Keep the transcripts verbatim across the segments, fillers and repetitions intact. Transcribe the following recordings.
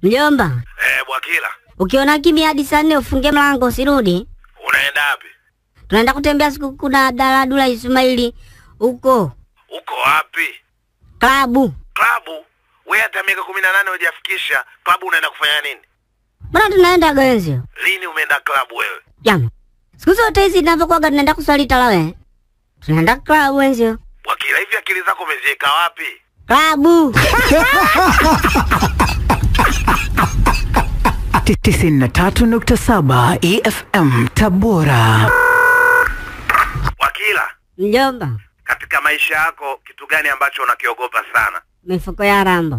Mjomba. Eh, Bwakila. Ukiona kimya hadi saa nne ufunge mlango usirudi. Unaenda wapi? Tunaenda kutembea siku kuna Abdalla Dula Ismaili huko. Uko wapi? Klabu. Klabu? Wewe hata miaka kumi na nane hujafikisha, klabu unaenda kufanya nini? Bwana tunaenda Genzio. Lini umeenda klabu wewe? Jana. Siku zote hizi ninapokuwa tunaenda kuswali tarawih. Tunaenda klabu Genzio. Bwakila, hivi akili zako umeziweka wapi? Klabu. tisini na tatu nukta saba E F M Tabora. Bwakila. Mjomba. Katika maisha yako kitu gani ambacho unakiogopa sana? Mifuko ya rambo.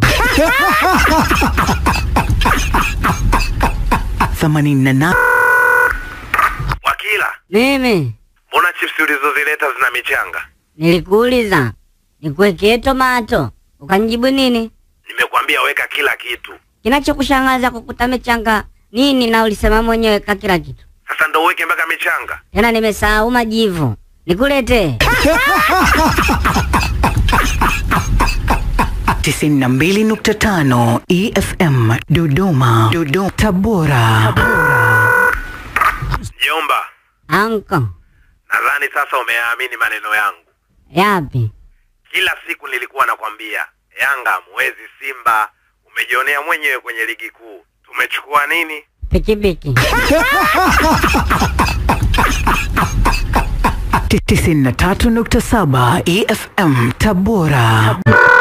themanini na nane. Bwakila. Mimi. Mbona chips ulizozileta zina michanga? Nilikuuliza nikuwekee tomato, ukanijibu nini? Nimekwambia weka kila kitu. Kinachokushangaza kukuta michanga nini na ulisema mwenyewe weka kila kitu? Sasa ndo uweke mpaka michanga. Tena nimesahau majivu. Nikulete. tisini na mbili nukta tano E F M Dodoma. Dodoma Tabora. Jomba. Anko. Nadhani sasa umeamini maneno yangu. Yapi? Kila siku nilikuwa nakwambia Yanga mwezi Simba, umejionea mwenyewe kwenye ligi kuu. Tumechukua nini? Pikipiki. tisini na tatu nukta saba E F M Tabora.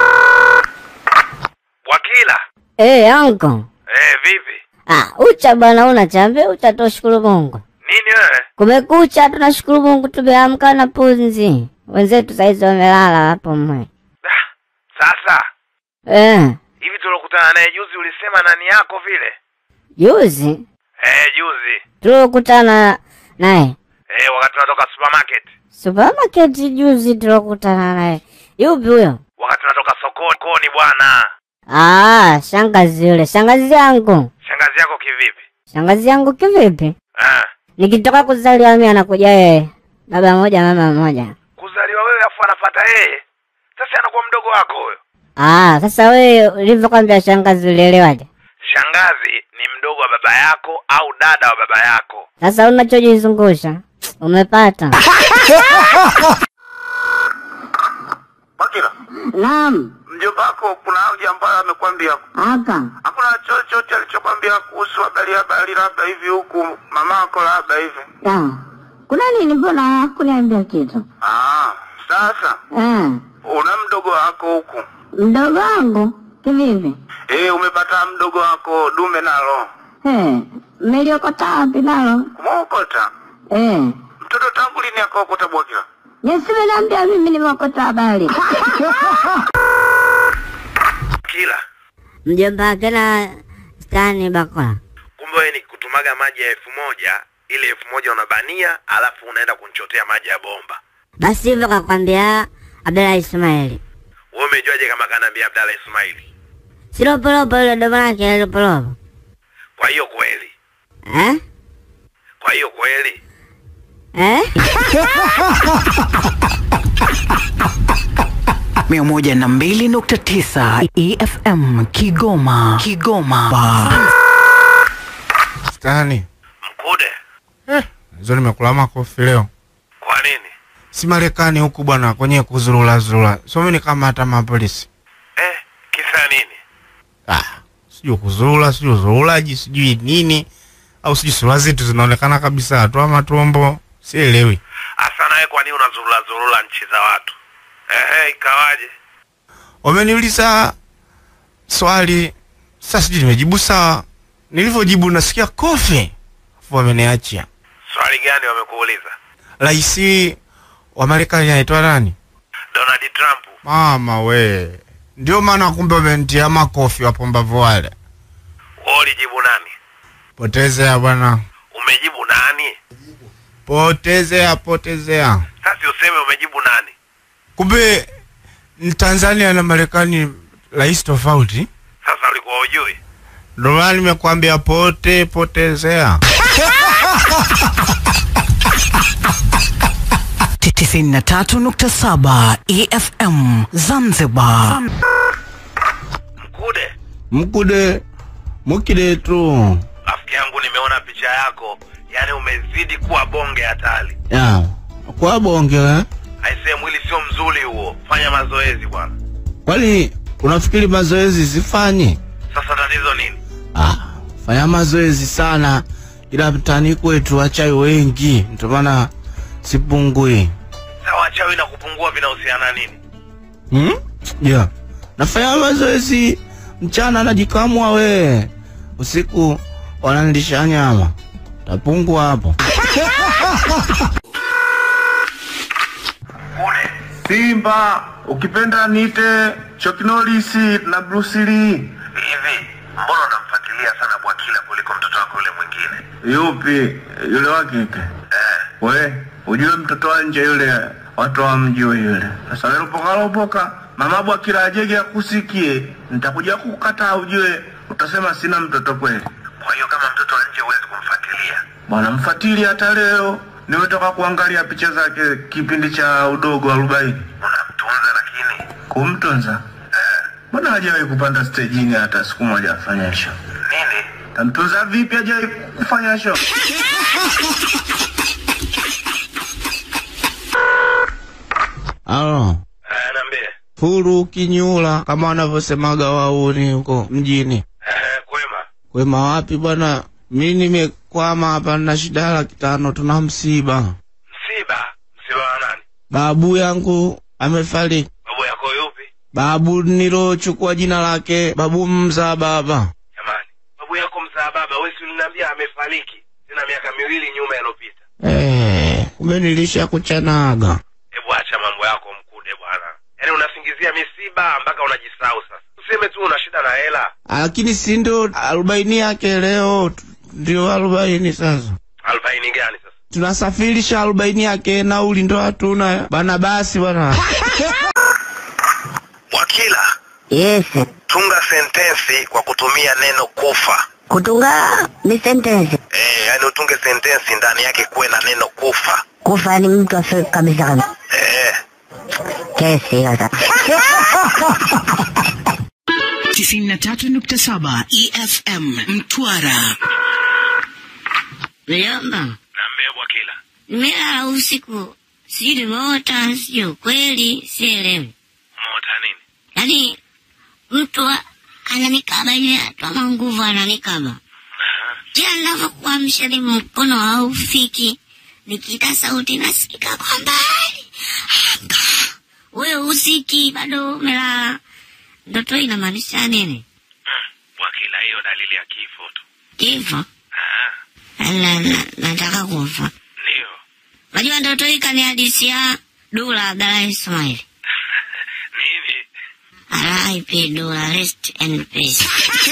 Bwakila. Eh, hey, anko. Eh, vipi? Ah, ucha bwana una chambe, utatoshukuru Mungu. Nini wewe? Kumekucha, tunashukuru Mungu tumeamka na pumzi. Wenzetu saizi wamelala hapo mwe. Sasa. Eh. Hivi tulokutana naye juzi ulisema nani yako vile? Juzi? Eh, juzi. Tulokutana naye. Eh, wakati tunatoka supermarket. Supermarket juzi tulokutana naye. Yupi huyo? Wakati tunatoka sokoni bwana. Ah, shangazi yule. Shangazi yangu. Shangazi yako kivipi? Shangazi yangu kivipi? Eh. Nikitoka kuzaliwa mimi anakuja yeye. Baba mmoja mama mmoja. Kuzaliwa wewe afu anafuata yeye. Sasa anakuwa mdogo wako huyo. Ah, sasa wewe ulivyokuambia shangazi ulielewaje? Shangazi ni mdogo wa baba yako au dada wa baba yako. Sasa unachojizungusha umepata. Bwakila. Naam. Mjomba wako kuna hoja ambayo amekwambia. Aka. Hakuna chochote alichokwambia kuhusu habari habari labda hivi huku mamako labda hivi. Ah. Kuna nini mbona hakuniambia kitu? Ah, sasa. Eh. Una mdogo wako huku. Mdogo wangu kivipi? Eh, umepata mdogo wako dume nalo. Eh, meliokota wapi nalo? Kumaokota. Eh. Mtoto tangu lini akaokota Bwakila? Yesiwe naambia mimi nimeokota habari. Kila. Mjomba kana stani bakwa. Kumbe wewe ni kutumaga maji ya elfu moja, ile elfu moja unabania, alafu unaenda kunchotea maji ya bomba. Basi hivyo kakwambia Abdalla Ismaili. Wewe umejuaje kama kanaambia Abdalla Ismaili? Siropolopo ile domo lake siropolopo. Kwa hiyo kweli. Eh? Kwa hiyo kweli. Eh? Mia moja na mbili nukta tisa E F M Kigoma. Kigoma. Stani. Mkude. Eh, hizo nimekula makofi leo. Kwa nini? Si Marekani huku bwana kwenye kuzurula zurula. So mimi kama hata mapolisi. Eh, kisa nini? Ah, sijui kuzurula, sijui zurulaji, sijui nini. Au sijui sura zetu zinaonekana kabisa tu ama tumbo. Sielewi. Asa nawe kwa nini unazurula zurula nchi za watu? Eh, ikawaje? Wameniuliza swali, sasa sijui nimejibu sawa. Nilivyojibu nasikia kofi. Afu wameniachia. Swali gani wamekuuliza? Raisi wa Marekani anaitwa nani? Donald Trump. Mama we. Ndio maana kumbe wamenitia makofi wapombavu wale. Wewe ulijibu nani? Potezea bwana. Umejibu nani? Potezea, potezea. Sasa useme umejibu nani? Kumbe ni Tanzania na Marekani rais tofauti. Sasa ulikuwa hujui? Ndio maana nimekuambia pote potezea. tisini na tatu nukta saba E F M Zanzibar. Mkude. Mkude. Mukidetu. Rafiki yangu nimeona picha yako. Yaani umezidi kuwa bonge hatari. Ya. Kwa bonge eh? Aisee mwili sio mzuri huo. Fanya mazoezi bwana. Kwani unafikiri mazoezi sifanyi? Sasa tatizo nini? Ah, fanya mazoezi sana. Ila mtani kwetu wachawi wengi. Ndio maana sipungui. Sawa, wachawi na kupungua vinahusiana nini? Hmm? Yeah. Nafanya mazoezi mchana najikamua we. Usiku wananilisha nyama. Tapungua hapo. Simba, ukipenda nite Chuck Norris na Bruce Lee. Hivi, mbona unamfuatilia sana Bwakila kuliko mtoto wako yule mwingine? Yupi? Yule wa kike? Eh. We, ujue mtoto wa nje yule, watu wa mji yule. Sasa wewe upoka upoka, mama Bwakila ajege akusikie, nitakuja kukukataa ujue, utasema sina mtoto kweli. Kwa hiyo kama mtoto wa nje huwezi kumfuatilia. Bwana mfuatilia hata leo. Nimetoka kuangalia picha zake kipindi cha udogo arobaini. Unamtunza lakini kumtunza? Eh. Mbona hajawahi kupanda stage hata siku moja afanya show? Nini? Tamtunza vipi hajawahi kufanya show? Alo. Eh, niambie. Furu kinyula kama wanavyosemaga wauni huko mjini. Eh, kwema. Kwema wapi bwana? Mimi nimekwama hapa na shida laki tano, tuna msiba. Msiba? Msiba wa nani? Babu yangu amefariki. Babu yako yupi? Babu nilochukua jina lake, babu mzaa baba. Jamani, babu yako mzaa baba, wewe si uliniambia amefariki tena miaka miwili nyuma iliyopita. Eh, kumbe nilisha kuchanaga. Hebu acha mambo yako mkude bwana. Yaani unasingizia misiba mpaka unajisahau sasa. Useme tu una shida na hela. Lakini si ndo arobaini yake leo, ndio arobaini sasa. Arobaini gani sasa? Tunasafirisha arobaini yake, nauli ndo hatuna bana. Basi bwana. Bwakila. Yes. Tunga sentensi kwa kutumia neno kufa. Kutunga ni sentensi. Eh, yani utunge sentensi ndani yake kuwe na neno kufa. Kufa ni mtu afe kabisa kabisa. Eh. Kesi sasa. tisini na tatu nukta saba E F M Mtwara. Mjomba. Naambia Bwakila. Nimelala usiku. Sijui nimeota, sijui kweli, sielewi. Umeota nini? Yaani mtu ananikaba ile atama nguvu ananikaba. Kila ninavyokuamsha ni mkono haufiki. Nikiita sauti nasikika kwa mbali. Wewe usiki bado umelala. Ndoto inamaanisha nini? Bwakila, hiyo dalili ya kifo tu. Kifo? Ah. Na, na, nataka kufa. Ndio. Unajua ndoto hii kanihadithia Dula Abdalla Ismail. Nini? R I P Dula, rest in peace.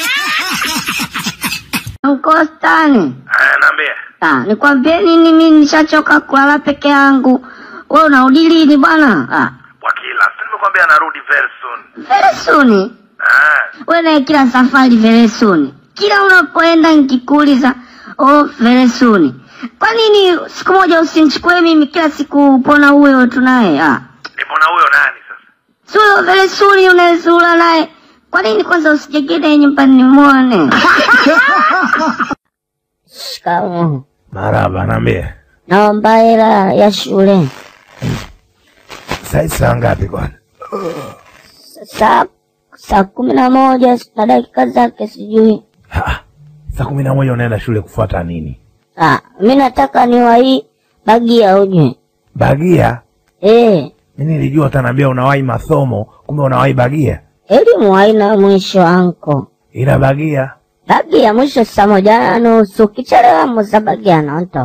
Mkostani. Ah, naambia. Ah, nikwambie nini, mimi nishachoka kulala peke yangu. Wewe unarudi lini bwana? Ah. Bwakila, sasa nimekwambia narudi very soon. Very soon? Ah. Wewe kila safari very soon. Kila unapoenda nikikuuliza, oh very soon. Kwa nini siku moja usinichukue mimi kila siku upona huyo tunaye? Ah. Nipona huyo nani sasa? Sio very soon unazula naye. Kwa nini kwanza usijegede nyumbani muone? Shikamoo. Maraba, naambia. Naomba hela ya shule. Sasa saa ngapi bwana? Saa saa kumi na moja na dakika zake sijui. Ha. Saa kumi na moja unaenda shule kufuata nini? Ah, mimi nataka niwahi Bagia uje. Bagia? Eh. Mimi nilijua utaniambia unawahi masomo, kumbe unawahi Bagia. Elimu haina mwisho anko. Ila Bagia? Bagia mwisho saa moja na nusu. Ukichelewa muza Bagia na onto.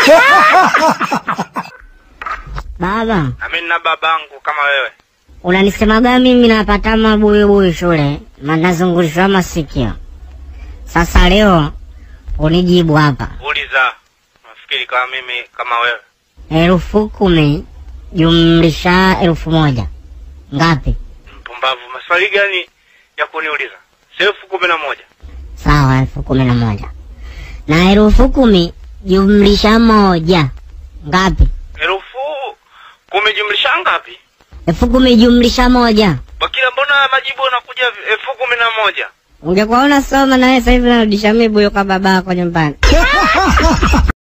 Baba. Mimi na babangu kama wewe. Unanisemaga mimi napata mabuyu shule. Manazungulishwa masikio. Sasa leo unijibu hapa. Uliza. Nafikiri kama mimi kama wewe. Elfu kumi jumlisha elfu moja. Ngapi? Mpumbavu, maswali gani ya kuniuliza? Elfu kumi na moja. Sawa, elfu kumi na moja. Na elfu kumi jumlisha moja. Ngapi? Elfu kumi jumlisha ngapi? Elfu kumi jumlisha moja. Bakila, mbona majibu yanakuja elfu kumi na moja? Ungekuwa unasoma na wewe sasa hivi unarudisha mibuyu kwa babako nyumbani.